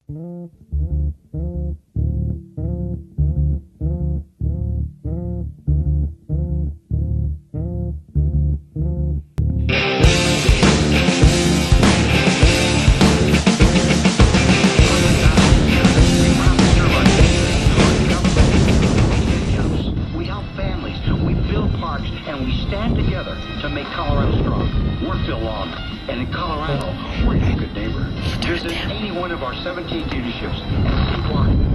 And we stand together to make Colorado strong. We're Phil Long, and in Colorado, we're a good neighbor. Visit any one of our 17 dealerships and see why.